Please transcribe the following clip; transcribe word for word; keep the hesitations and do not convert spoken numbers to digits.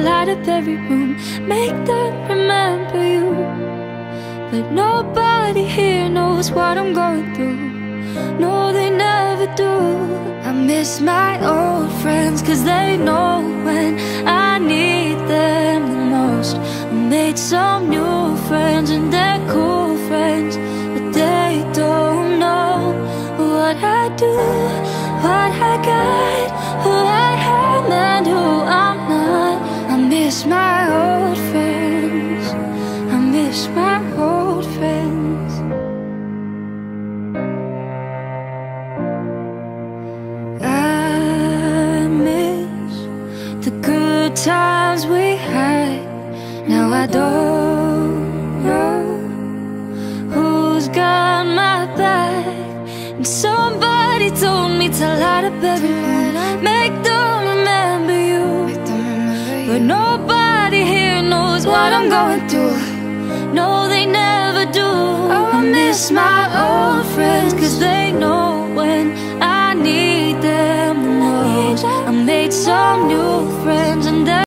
light up every room, make them remember you. But nobody here knows what I'm going through. No, they never do. I miss my old friends, cause they know when I need them the most. I made some new friends and they're cool friends, but they don't know what I do, what I got, who I am and who I'm not. I miss my old friends, I miss my old friends. I miss the good times we had. Now I don't know who's got my back. And somebody told me to light up every room, make them remember you. But nobody here knows what I'm going through. No, they never do. Oh, I miss my old friends, cause they know when I need them the most. I made some new friends and